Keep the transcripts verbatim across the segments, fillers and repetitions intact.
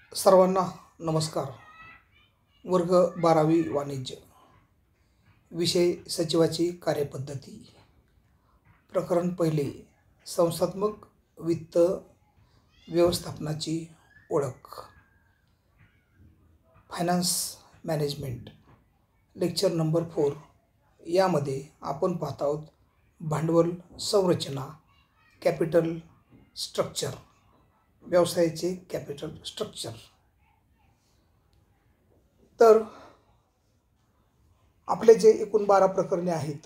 सर्वांना नमस्कार. वर्ग बारावी वाणिज्य, विषय सचिवाची कार्यपद्धती, प्रकरण पहिले, संस्थात्मक वित्त व्यवस्थापनाची ओळख, finance management, lecture number four. यामध्ये आपण पाहत आहोत भांडवल संरचना, कॅपिटल स्ट्रक्चर, व्यवसायाचे कॅपिटल स्ट्रक्चर. तर आपले जे एकूण बारा प्रकरणे आहेत,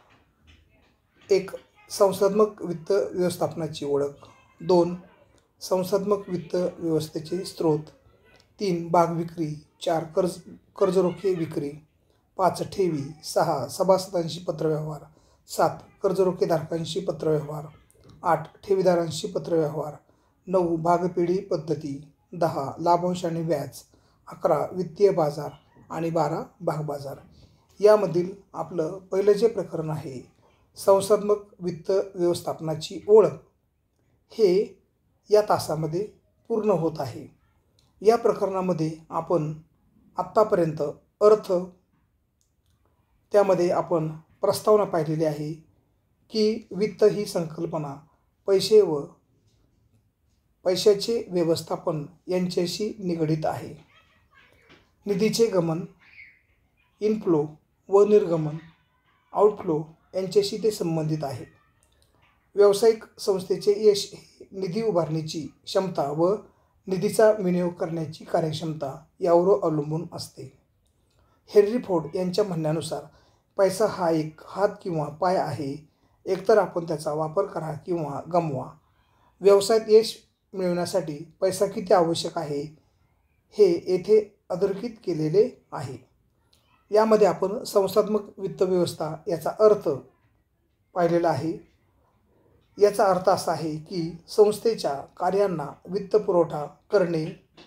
एक संस्थात्मक वित्त व्यवस्थापनाची ओळख, दोन संस्थात्मक वित्त व्यवस्थेचे स्रोत, तीन भाग विक्री, चार कर्ज कर्जरोखे विक्री, पाच ठेवी, सहा सभासदांशी पत्रव्यवहार, सात कर्जरोखेधारकांशी पत्रव्यवहार, आठ ठेवीदारांशी पत्रव्यवहार, नऊ भागपेढी पद्धती, दहा लाभांश आणि व्याज, अकरा वित्तीय बाजार आणि बारा भागबाजार. यामधील आपलं पहिलं जे प्रकरण आहे संस्थात्मक वित्त व्यवस्थापनाची ओळख, हे या तासामध्ये पूर्ण होत आहे. या प्रकरणामध्ये आपण आत्तापर्यंत अर्थ, त्यामध्ये आपण प्रस्तावना पाहिलेली आहे की वित्त ही संकल्पना पैसे व पैशाचे व्यवस्थापन यांच्याशी निगडित आहे. निधीचे गमन, इनफ्लो व निर्गमन, आउटफ्लो यांच्याशी ते संबंधित आहे. व्यावसायिक संस्थेचे यश हे निधी उभारण्याची क्षमता व निधीचा विनियोग करण्याची कार्यक्षमता यावर अवलंबून असते. हेनरी फोर्ड यांच्या म्हणण्यानुसार पैसा हा एक हात किंवा पाय आहे, एकतर आपण त्याचा वापर करा किंवा गमवा. व्यवसायात यश मिळवण्यासाठी पैसा किती आवश्यक आहे हे येथे अधोरेखित केलेले आहे. यामध्ये आपण संस्थात्मक वित्त व्यवस्था याचा अर्थ पाहिलेला आहे. याचा अर्थ असा आहे की संस्थेच्या कार्यांना वित्त पुरवठा करणे,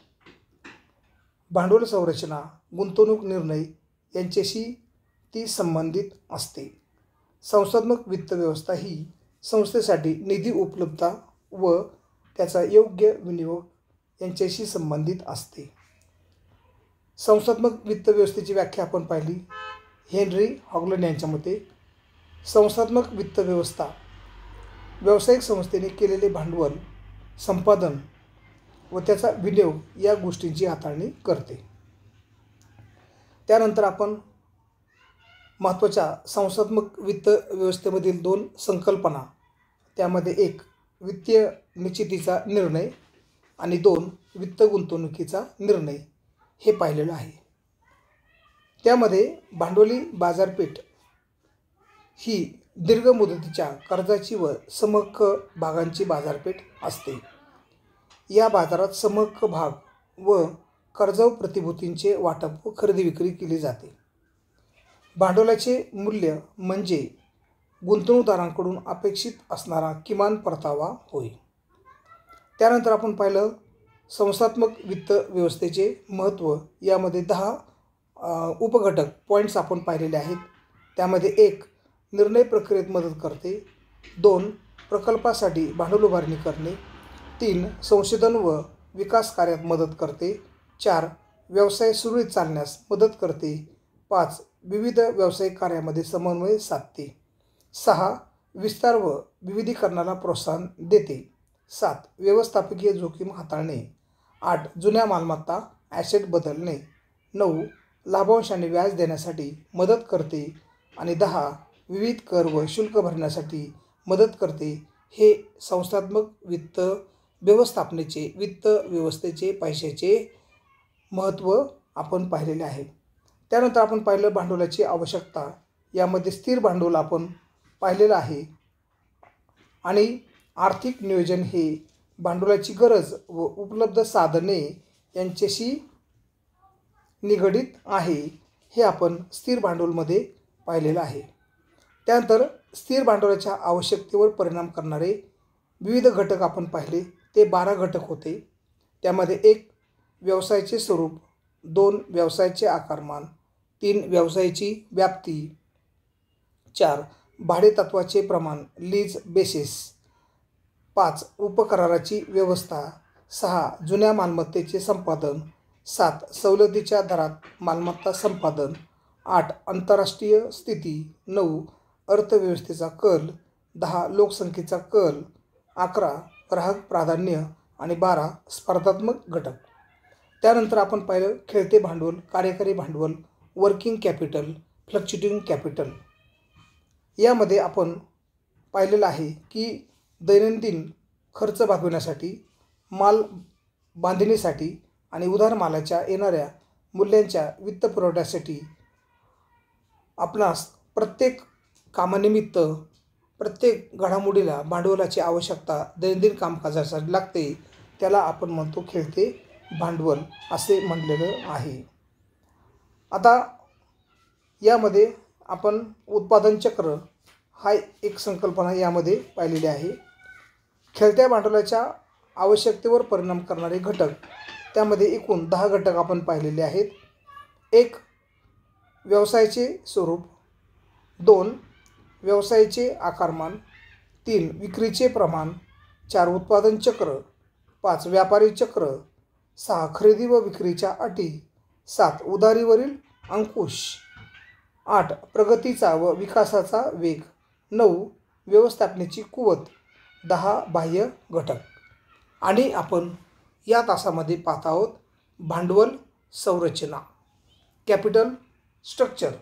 भांडवल संरचना, गुंतवणूक निर्णय यांच्याशी ती संबंधित असते. संस्थात्मक वित्त व्यवस्था ही संस्थेसाठी निधी उपलब्धता व त्याचा योग्य विनियोग यांच्याशी संबंधित असते. संस्थात्मक वित्त व्यवस्थेची व्याख्या आपण पाहिली. हेनरी हॉगलंड यांच्या मते संस्थात्मक वित्त व्यवस्था व्यावसायिक संस्थेने केलेले भांडवल, संपादन व त्याचा विनियोग या गोष्टींची हाताळणी करते. त्यानंतर आपण महत्त्वाच्या संस्थात्मक वित्त व्यवस्थेमधील दोन संकल्पना, त्यामध्ये एक वित्तीय निश्चितीचा निर्णय आणि दोन वित्त गुंतवणुकीचा निर्णय हे पाहिलेलं आहे. त्यामध्ये भांडवली बाजारपेठ ही दीर्घ मुदतीच्या कर्जाची व समहक्क भागांची बाजारपेठ असते. या बाजारात समहक्क भाग व कर्जाऊ प्रतिभूतींचे वाटप व खरेदी विक्री केली जाते. भांडवलाचे मूल्य म्हणजे गुंतवणूकदारांकडून अपेक्षित असणारा किमान परतावा होय. त्यानंतर आपण पाहिलं संस्थात्मक वित्त व्यवस्थेचे महत्त्व. यामध्ये दहा उपघटक पॉईंट्स आपण पाहिलेले आहेत. त्यामध्ये एक निर्णय प्रक्रियेत मदत करते, दोन प्रकल्पासाठी भांडवल उभारणी करणे, तीन संशोधन व विकास कार्यात मदत करते, चार व्यवसाय सुरळीत चालण्यास मदत करते, पाच विविध व्यावसायिक कार्यामध्ये समन्वय साधते, सहा विस्तार व विविधीकरणाला प्रोत्साहन देते, सात व्यवस्थापकीय जोखीम हाताळणे, आठ जुन्या मालमत्ता ॲसेट बदलणे, नऊ लाभांश आणि व्याज देण्यासाठी मदत करते आणि दहा विविध कर व शुल्क भरण्यासाठी मदत करते. हे संस्थात्मक वित्त व्यवस्थापनेचे, वित्त व्यवस्थेचे, पैशाचे महत्त्व आपण पाहिलेले आहे. त्यानंतर आपण पाहिलं भांडवलाची आवश्यकता. यामध्ये स्थिर भांडवल आपण पाहिलेलं आहे आणि आर्थिक नियोजन हे भांडवलाची गरज व उपलब्ध साधने यांच्याशी निगडित आहे, हे आपण स्थिर भांडवलमध्ये पाहिलेलं आहे. त्यानंतर स्थिर भांडवलाच्या आवश्यकतेवर परिणाम करणारे विविध घटक आपण पाहिले. ते बारा घटक होते. त्यामध्ये एक व्यवसायाचे स्वरूप, दोन व्यवसायाचे आकारमान, तीन व्यवसायाची व्याप्ती, चार भाडेतत्वाचे प्रमाण लीज बेसिस, पाच उपकराराची व्यवस्था, सहा जुन्या मालमत्तेचे संपादन, सात सवलतीच्या दरात मालमत्ता संपादन, आठ आंतरराष्ट्रीय स्थिती, नऊ अर्थव्यवस्थेचा कल, दहा लोकसंख्येचा कल, अकरा ग्राहक प्राधान्य आणि बारा स्पर्धात्मक घटक. त्यानंतर आपण पाहिलं खेळते भांडवल, कार्यकारी भांडवल, वर्किंग कॅपिटल, फ्लक्च्युएटिंग कॅपिटल. यामध्ये आपण पाहिलेलं आहे की दैनंदिन खर्च भागविण्यासाठी, माल बांधणीसाठी आणि उधार मालाच्या येणाऱ्या मूल्यांच्या वित्तपुरवठ्यासाठी आपणास प्रत्येक कामानिमित्त, प्रत्येक घडामोडीला भांडवलाची आवश्यकता दैनंदिन कामकाजासाठी लागते. त्याला आपण म्हणतो खेळते भांडवल असे म्हटलेलं आहे. आता यामध्ये आपण उत्पादन चक्र हा एक संकल्पना यामध्ये पाहिलेली आहे. खेळत्या भांडवलाच्या आवश्यकतेवर परिणाम करणारे घटक, त्यामध्ये एकूण दहा घटक आपण पाहिलेले आहेत. एक व्यवसायाचे स्वरूप, दोन व्यवसायाचे आकारमान, तीन विक्रीचे प्रमाण, चार उत्पादन चक्र, पाच व्यापारी चक्र, सहा खरेदी व विक्रीच्या अटी, सात उधारीवरील अंकुश, आठ प्रगतीचा व विकासाचा वेग, नऊ व्यवस्थापनेची कुवत, दहा बाह्य घटक. आणि आपण या तासामध्ये पाहत आहोत भांडवल संरचना, कॅपिटल स्ट्रक्चर.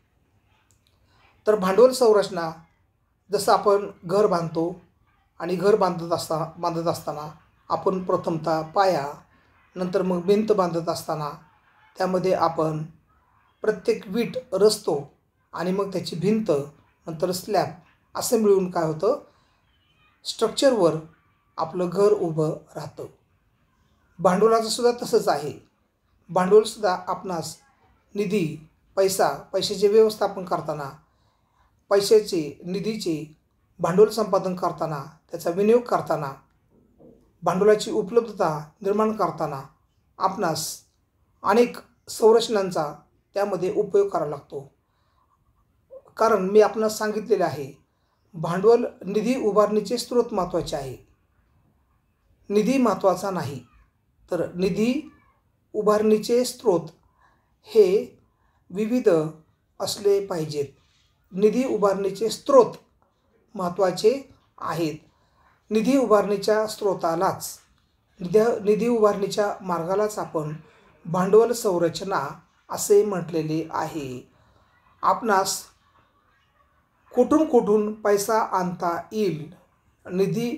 तर भांडवल संरचना, जसं आपण घर बांधतो आणि घर बांधत असता बांधत असताना आपण प्रथमतः पाया, नंतर मग भिंत बांधत असताना त्यामध्ये आपण प्रत्येक वीट रचतो आणि मग त्याची भिंत, नंतर स्लॅब असं मिळून काय होतं, स्ट्रक्चरवर आपलं घर उभं राहतं. भांडवलाचं सुद्धा तसंच आहे. भांडवलसुद्धा आपणास निधी, पैसा, पैशाचे व्यवस्थापन करताना, पैशाचे, निधीचे भांडवल संपादन करताना, त्याचा विनियोग करताना, भांडवलाची उपलब्धता निर्माण करताना आपणास अनेक संरचनांचा त्यामध्ये उपयोग करावा लागतो. कारण मी आपणास सांगितलेले आहे, भांडवल निधी उभारणीचे स्रोत महत्त्वाचे आहे, निधी महत्त्वाचा नाही. तर निधी उभारणीचे स्रोत हे विविध असले पाहिजेत. निधी उभारणीचे स्रोत महत्त्वाचे आहेत. निधी उभारणीच्या स्रोतालाच, निधी निधी उभारणीच्या मार्गालाच आपण भांडवल संरचना असे म्हटलेले आहे. आपणास कुठून कुठून पैसा आणता येईल, निधी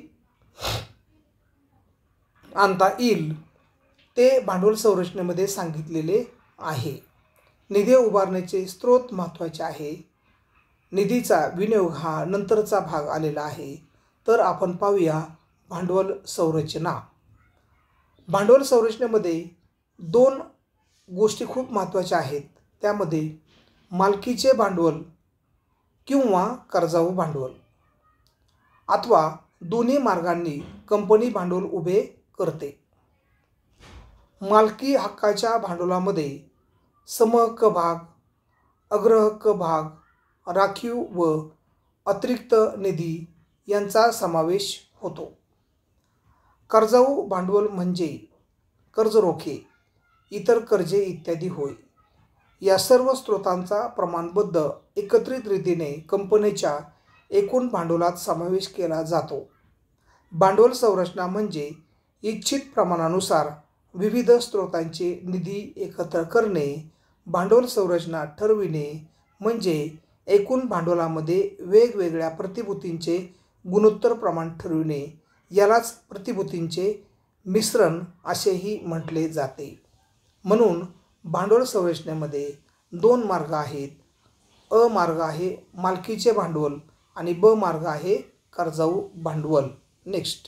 आणता येईल ते भांडवल संरचनेमध्ये सांगितलेले आहे. निधी उभारणीचे स्रोत महत्त्वाचे आहे. निधीचा विनियोग हा नंतरचा भाग आलेला आहे. तर आपण पाहूया भांडवल संरचना. भांडवल संरचनेमध्ये दोन गोष्टी खूप महत्त्वाच्या आहेत. त्यामध्ये मालकीचे भांडवल किंवा कर्जाऊ भांडवल, अथवा दोन्ही मार्गांनी कंपनी भांडवल उभे करते. मालकी हक्काच्या भांडवलामध्ये समहक्क भाग, अग्रहक्क भाग, राखीव व अतिरिक्त निधी यांचा समावेश होतो. कर्जाऊ भांडवल म्हणजे कर्जरोखे, इतर कर्जे इत्यादी होय. या सर्व स्रोतांचा प्रमाणबद्ध एकत्रित रीतीने कंपनीच्या एकूण भांडवलात समावेश केला जातो. भांडवल संरचना म्हणजे इच्छित प्रमाणानुसार विविध स्रोतांचे निधी एकत्र करणे. भांडवल संरचना ठरविणे म्हणजे एकूण भांडवलामध्ये वेगवेगळ्या प्रतिभूतींचे गुणोत्तर प्रमाण ठरविणे. यालाच प्रतिभूतींचे मिश्रण असेही म्हटले जाते. म्हणून भांडवल संरचनेमध्ये दोन मार्ग आहेत. अ मार्ग आहे मालकीचे भांडवल आणि ब मार्ग आहे कर्जाऊ भांडवल. नेक्स्ट,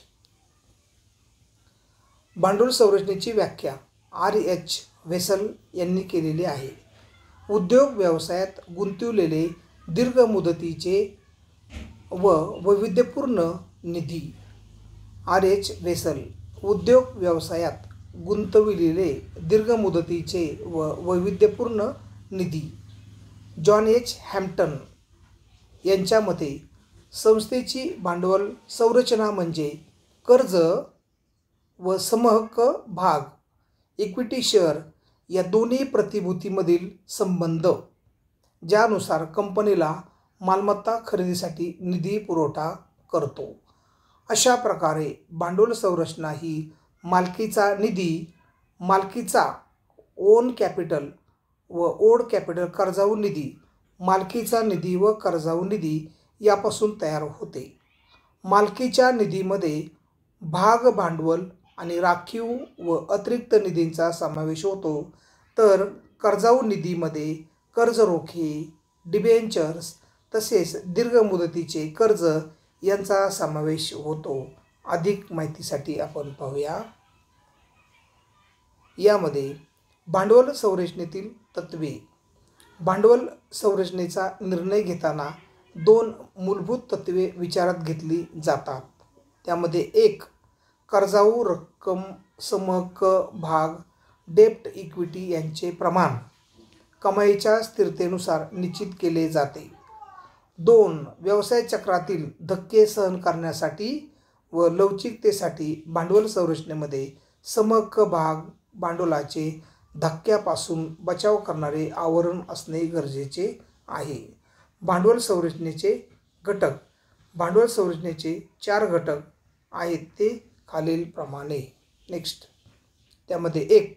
भांडवल संरचनेची व्याख्या आर एच वेसल यांनी केलेली आहे. उद्योग व्यवसायात गुंतविलेले दीर्घ मुदतीचे व वैविध्यपूर्ण निधी. आर एच वेसल, उद्योग व्यवसायात गुंतविलेले दीर्घ मुदतीचे व वैविध्यपूर्ण निधी. जॉन एच हॅम्प्टन यांच्या मते संस्थेची भांडवल संरचना म्हणजे कर्ज व समहक्क भाग इक्विटी शेअर या दोन्ही प्रतिभूतीमधील संबंध, ज्यानुसार कंपनीला मालमत्ता खरेदीसाठी निधी पुरवठा करतो. अशा प्रकारे भांडवल संरचना ही मालकीचा निधी, मालकीचा ओन कॅपिटल व ओड कॅपिटल कर्जाऊ निधी, मालकीचा निधी व कर्जाऊ निधी यापासून तयार होते. मालकीच्या निधीमध्ये भाग भांडवल आणि राखीव व अतिरिक्त निधींचा समावेश होतो, तर कर्जाऊ निधीमध्ये कर्ज रोखे, डिबेंचर्स तसेच दीर्घ मुदतीचे कर्ज यांचा समावेश होतो. अधिक माहितीसाठी आपण पाहूया. यामध्ये भांडवल संरचनेतील तत्त्वे. भांडवल संरचनेचा निर्णय घेताना दोन मूलभूत तत्त्वे विचारात घेतली जातात. त्यामध्ये एक, कर्जाऊ रक्कम समहक्क भाग डेप्ट इक्विटी यांचे प्रमाण कमाईच्या स्थिरतेनुसार निश्चित केले जाते. दोन, व्यवसाय चक्रातील धक्के सहन करण्यासाठी व लवचिकतेसाठी भांडवल संरचनेमध्ये समहक्क भाग भांडवलाचे धक्क्यापासून बचाव करणारे आवरण असणे गरजेचे आहे. भांडवल संरचनेचे घटक. भांडवल संरचनेचे चार घटक आहेत, ते खालीलप्रमाणे. नेक्स्ट, त्यामध्ये एक,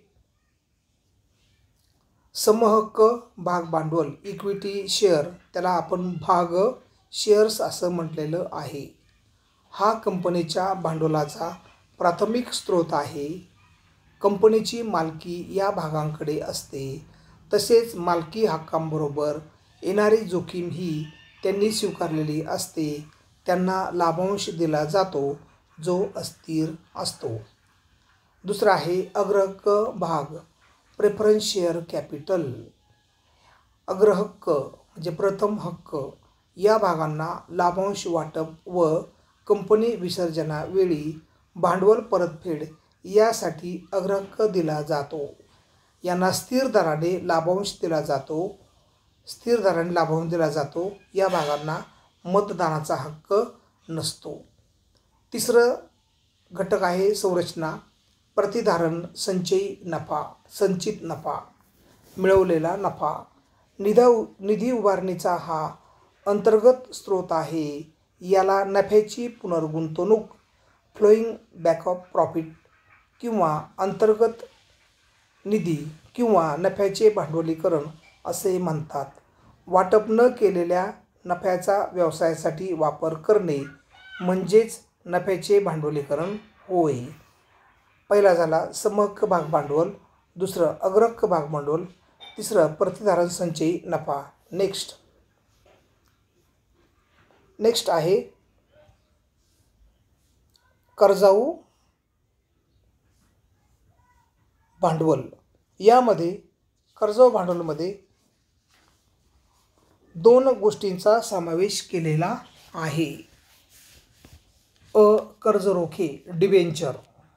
समहक्क भाग भांडवल इक्विटी शेअर, त्याला आपण भाग शेअर्स असं म्हटलेलं आहे. हा कंपनीच्या भांडवलाचा प्राथमिक स्रोत आहे. कंपनीची मालकी या भागांकडे असते. तसेच मालकी हक्कांबरोबर येणारी जोखीम ही त्यांनी स्वीकारलेली असते. त्यांना लाभांश दिला जातो जो अस्थिर असतो. दुसरा आहे अग्रहक्क भाग प्रेफरन्स शेअर कॅपिटल. अग्रहक्क म्हणजे प्रथम हक्क या भागांना लाभांश वाटप व कंपनी विसर्जनावेळी भांडवल परतफेड यासाठी अग्रहक्क दिला जातो. यांना स्थिर दराने लाभांश दिला जातो. स्थिर दराने लाभांश दिला जातो. या भागांना मतदानाचा हक्क नसतो. तिसरं घटक आहे संरचना प्रतिधारण संचयी नफा. संचित नफा, मिळवलेला नफा. निधा निधी उभारणीचा हा अंतर्गत स्रोत आहे. याला नफ्याची पुनर्गुंतवणूक फ्लोईंग बॅक ऑफ प्रॉफिट किंवा अंतर्गत निधी किंवा नफ्याचे भांडवलीकरण असे म्हणतात. वाटप न केलेल्या नफ्याचा व्यवसायासाठी वापर करणे म्हणजेच नफ्याचे भांडवलीकरण होय. पहिला झाला समहक्क भाग भांडवल, दुसरं अग्रहक्क भाग भांडवल, तिसरं प्रतिधारण संचयी नफा. नेक्स्ट नेक्स्ट आहे कर्जाऊ भांडवल. यामध्ये कर्जाऊ भांडवलमध्ये दोन गोष्टींचा समावेश केलेला आहे. अ कर्ज रोखे डिबेंचर.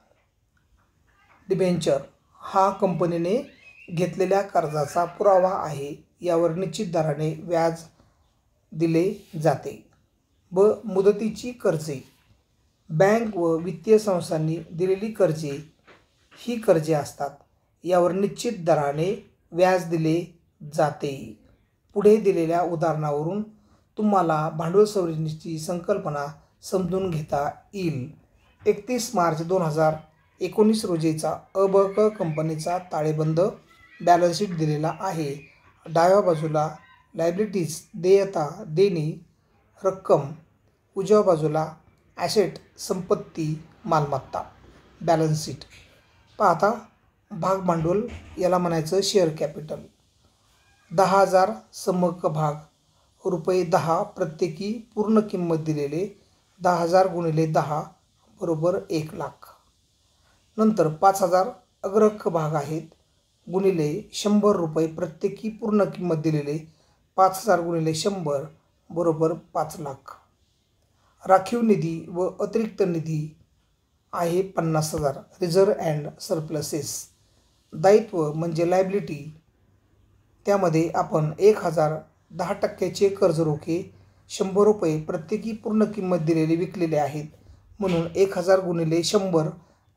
डिबेंचर हा कंपनीने घेतलेल्या कर्जाचा पुरावा आहे. यावर निश्चित दराने व्याज दिले जाते. ब मुदतीची कर्जे. बँक व वित्तीय संस्थांनी दिलेली कर्जे ही कर्जे असतात. यावर निश्चित दराने व्याज दिले जाते. पुढे दिलेल्या उदाहरणावरून तुम्हाला भांडवल संरचनेची संकल्पना समजून घेता येईल. एकतीस मार्च दोन हजार एकोणीस रोजीचा अ ब क कंपनीचा ताळेबंद बॅलन्स शीट दिलेला आहे. डाव्या बाजूला लायबिलिटीज देयता देणी रक्कम, उजव्या बाजूला ॲसेट संपत्ती मालमत्ता बॅलन्स शीट. पाहता भाग भांडवल याला म्हणायचं शेअर कॅपिटल. दहा हजार समहक्क भाग रुपये दहा प्रत्येकी पूर्ण किंमत दिलेले दहा हजार गुणिले दहा बरोबर एक लाख. नंतर पाच हजार अग्रहक्क भाग आहेत गुणिले शंभर रुपये प्रत्येकी पूर्ण किंमत दिलेले पाच हजार गुणिले शंभर बरोबर पाच लाख. राखीव निधी व अतिरिक्त निधी आहे पन्नास हजार रिझर्व अँड सरप्लसेस. दायित्व म्हणजे लायबिलिटी. त्यामध्ये आपण एक हजार दहा टक्क्याचे कर्ज रोखे शंभर रुपये प्रत्येकी पूर्ण किंमत दिलेले विकलेले आहेत म्हणून एक हजार गुणिले शंभर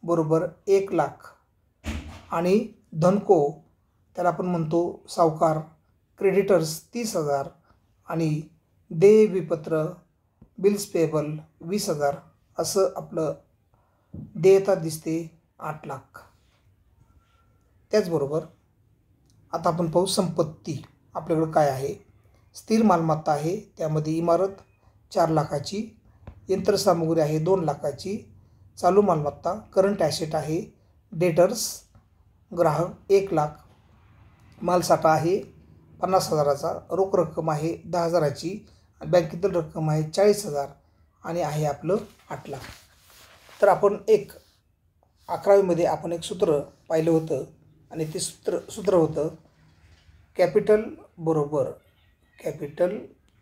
बरोबर एक लाख आणि धनको त्याला आपण म्हणतो सावकार, क्रेडिटर्स तीस हजार आणि देय विपत्र बिल्स पेबल वीस हजार असं आपलं देयता दिसते आठ लाख. त्याचबरोबर आता आपण पाहू संपत्ती आपल्याकडं काय आहे. स्थिर मालमत्ता आहे, त्यामध्ये इमारत चार लाखाची, यंत्रसामुग्री आहे दोन लाखाची, चालू मालमत्ता करंट ॲसेट आहे, डेटर्स ग्राहक एक लाख, मालसाठा आहे पन्नास हजाराचा, रोख रक्कम आहे दहा हजाराची, बँकेतील रक्कम आहे चाळीस हजार आणि आहे आपलं आठ लाख. तर आपण एक अकरावीमध्ये आपण एक सूत्र पाहिलं होतं आणि ते सूत्र सूत्र होतं कॅपिटल बरोबर कॅपिटल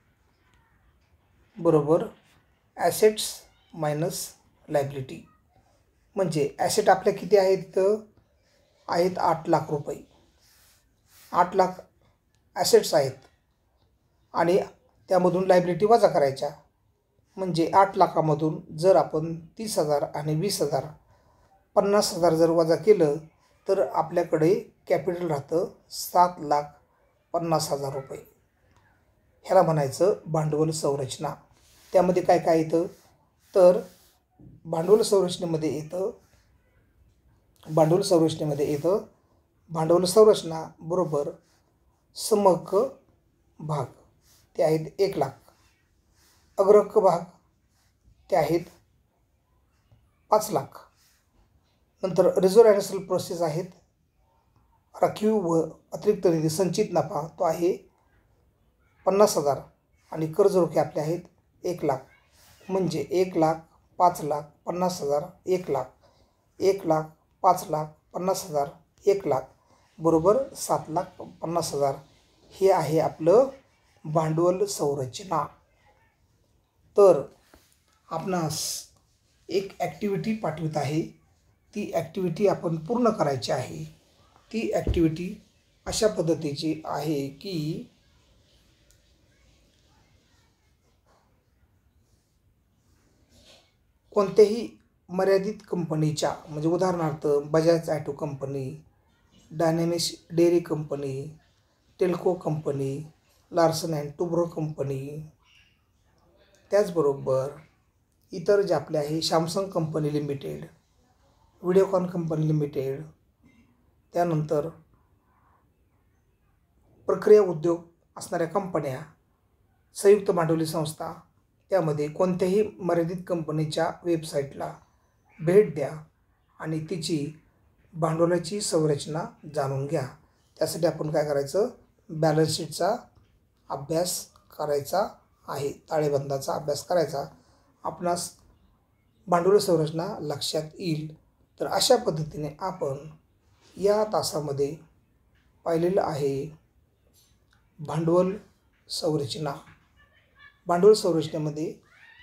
बरोबर ॲसेट्स मायनस लायबिलिटी. म्हणजे ॲसेट आपल्या किती आहेत तर आहेत आठ लाख रुपये. आठ लाख ॲसेट्स आहेत आणि त्यामधून लायबिलिटी वजा करायच्या. म्हणजे आठ लाखामधून जर आपण तीस हजार आणि वीस हजार पन्नास हजार जर वजा केलं तर आपल्याकडे कॅपिटल राहतं सात लाख पन्नास हजार रुपये. ह्याला म्हणायचं भांडवल संरचना. त्यामध्ये काय काय येतं तर भांडवल संरचनेमध्ये येतं भांडवल संरचनेमध्ये येतं भांडवल संरचना बरोबर समहक्क भाग ते आहेत एक लाख, अग्रहक्क भाग ते आहेत पाच लाख, नंतर रिझर्व्ह अँड सेल प्रोसेस आहेत, राखीव व अतिरिक्त निधी संचित नफा तो आहे पन्नास हजार आणि कर्ज रोखे आपले आहेत एक लाख. म्हणजे एक लाख पाच लाख पन्नास हजार एक लाख, एक लाख पाच लाख पन्नास हजार एक लाख बरोबर सात लाख पन्नास हजार. हे आहे आपलं भांडवल संरचना. तर आपणास एक ॲक्टिव्हिटी पाठवित आहे, ती ॲक्टिव्हिटी आपण पूर्ण करायची आहे. ती ॲक्टिव्हिटी अशा पद्धतीची आहे की कोणत्याही मर्यादित कंपनीच्या म्हणजे उदाहरणार्थ Bajaj auto company, Dynamix dairy company, Telco company, Larsen and Toubro company, त्याचबरोबर इतर जे आपले आहे Samsung company limited, Videocon company limited, त्यानंतर प्रक्रिया उद्योग असणाऱ्या कंपन्या, संयुक्त भांडवली संस्था, त्यामध्ये कोणत्याही मर्यादित कंपनीच्या वेबसाईटला भेट द्या आणि तिची भांडवलाची संरचना जाणून घ्या. त्यासाठी आपण काय करायचं बॅलन्स शीटचा अभ्यास करायचा आहे, ताळेबंदाचा अभ्यास करायचा. आपणास भांडवल संरचना लक्षात येईल. तर अशा पद्धतीने आपण या तासामध्ये पाहिलेलं आहे भांडवल संरचना. भांडवल संरचनेमध्ये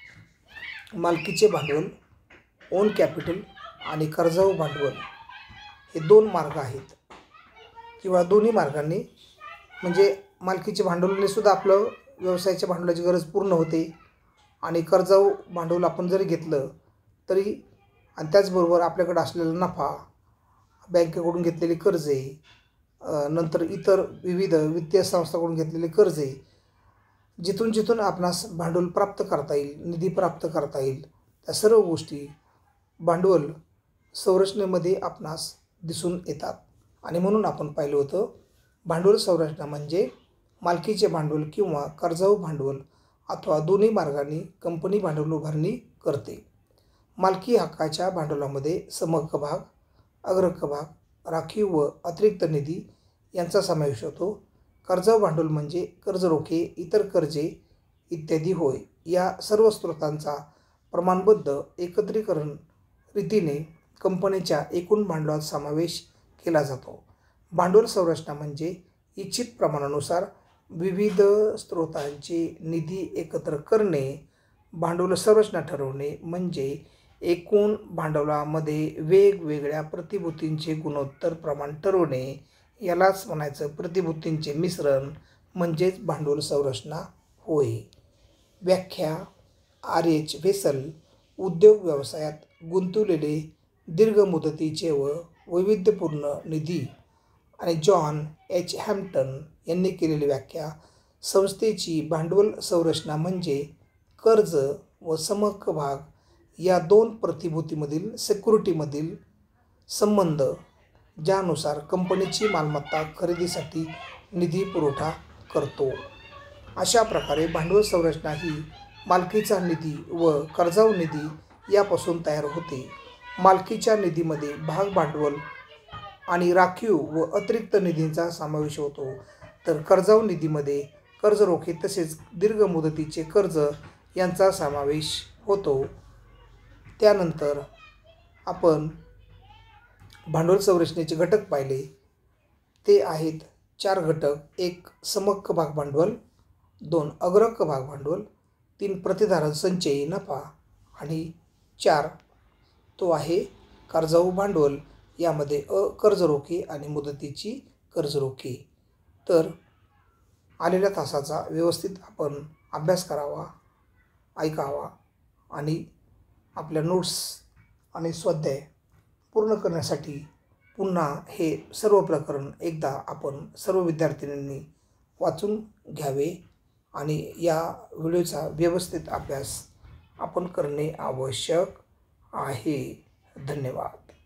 मालकीचे भांडवल, ओन कॅपिटल आणि कर्जाऊ भांडवल हे दोन मार्ग आहेत किंवा दोन्ही मार्गांनी म्हणजे मालकीचे भांडवलाने सुद्धा आपलं व्यवसायाच्या भांडवलाची गरज पूर्ण होते आणि कर्जाऊ भांडवल आपण जरी घेतलं तरी आणि त्याचबरोबर आपल्याकडे असलेला नफा, बँकेकडून घेतलेली कर्जे, नंतर इतर विविध वित्तीय संस्थांकडून घेतलेले कर्जे, जिथून जिथून आपणास भांडवल प्राप्त करता येईल, निधी प्राप्त करता येईल, त्या सर्व गोष्टी भांडवल संरचनेमध्ये आपणास दिसून येतात. आणि म्हणून आपण पाहिलं होतं भांडवल संरचना म्हणजे मालकीचे भांडवल किंवा कर्जाऊ भांडवल अथवा दोन्ही मार्गांनी कंपनी भांडवल उभारणी करते. मालकी हक्काच्या भांडवलामध्ये समहक्क भाग, अग्रहक्क भाग, राखीव व अतिरिक्त निधी यांचा समावेश होतो. कर्जाऊ भांडवल म्हणजे कर्ज रोखे, इतर कर्जे इत्यादी होय. या सर्व स्रोतांचा प्रमाणबद्ध एकत्रीकरण रीतीने कंपनीच्या एकूण भांडवलात समावेश केला जातो. भांडवल संरचना म्हणजे इच्छित प्रमाणानुसार विविध स्रोतांचे निधी एकत्र करणे. भांडवल संरचना ठरवणे म्हणजे एकूण भांडवलामध्ये वेगवेगळ्या प्रतिभूतींचे गुणोत्तर प्रमाण ठरवणे. यालाच म्हणायचं प्रतिभूतींचे मिश्रण म्हणजेच भांडवल संरचना होय. व्याख्या आर एच व्हेसल उद्योग व्यवसायात गुंतलेले दीर्घ मुदतीचे व वैविध्यपूर्ण निधी आणि जॉन एच हॅम्प्टन यांनी केलेली व्याख्या. संस्थेची भांडवल संरचना म्हणजे कर्ज व समभाग या दोन प्रतिभूतीमधील सिक्युरिटीमधील संबंध, ज्यानुसार कंपनीची मालमत्ता खरेदीसाठी निधी पुरवठा करतो. अशा प्रकारे भांडवल संरचना ही मालकीचा निधी व कर्जाऊ निधी यापासून तयार होते. मालकीच्या निधीमध्ये भाग भांडवल आणि राखीव व अतिरिक्त निधींचा समावेश होतो, तर कर्जाऊ निधीमध्ये कर्ज रोखे तसेच दीर्घ मुदतीचे कर्ज यांचा समावेश होतो. त्यानंतर आपण भांडवल संरचनेचे घटक पाहिले. ते आहेत चार घटक. एक समहक्क भाग भांडवल, दोन अग्रहक्क भाग भांडवल, तीन प्रतिधारण संचयी नफा आणि चार तो आहे कर्जाऊ भांडवल. यामध्ये अ कर्ज रोखे आणि मुदतीची कर्ज रोखे. तर आलेल्या तासाचा व्यवस्थित आपण अभ्यास करावा, ऐकावा आणि आपल्या नोट्स आणि स्वाध्याय पूर्ण करण्यासाठी पुन्हा हे सर्व प्रकरण एकदा आपण सर्व विद्यार्थिनींनी वाचून घ्यावे आणि या व्हिडिओचा व्यवस्थित अभ्यास आपण करणे आवश्यक आहे. धन्यवाद.